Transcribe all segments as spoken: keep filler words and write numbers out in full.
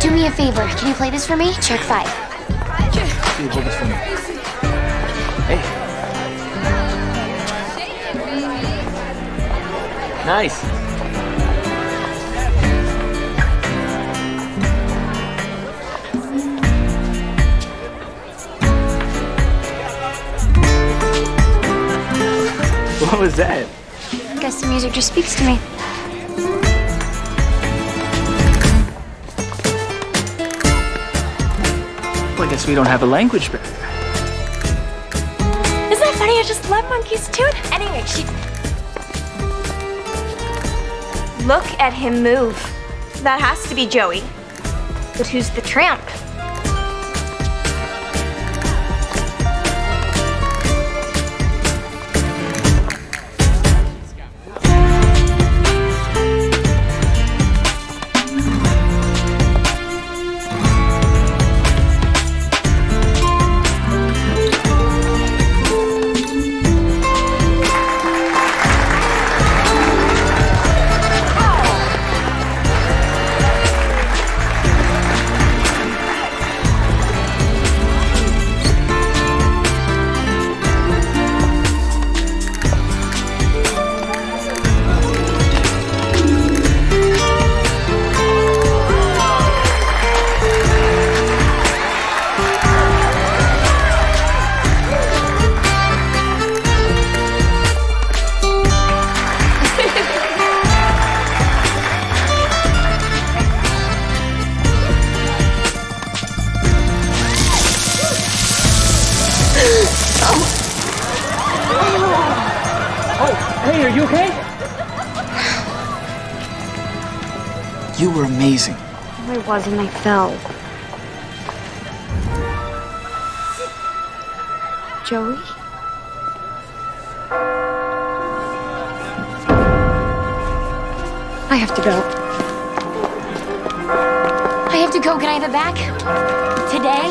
Do me a favor. Can you play this for me? Check five. Can you hold this for me? Hey. Nice. What was that? I guess the music just speaks to me. Well, I guess we don't have a language barrier. Isn't that funny? I just love monkeys too. Anyway, she... Look at him move. That has to be Joey. But who's the tramp? Hey, are you okay? You were amazing. I wasn't. I fell. Joey? I have to go. I have to go. Can I have it back? Today?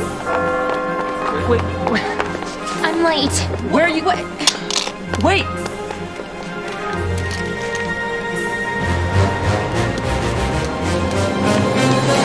Wait, wait. I'm late. Where are you? Wait. Wait.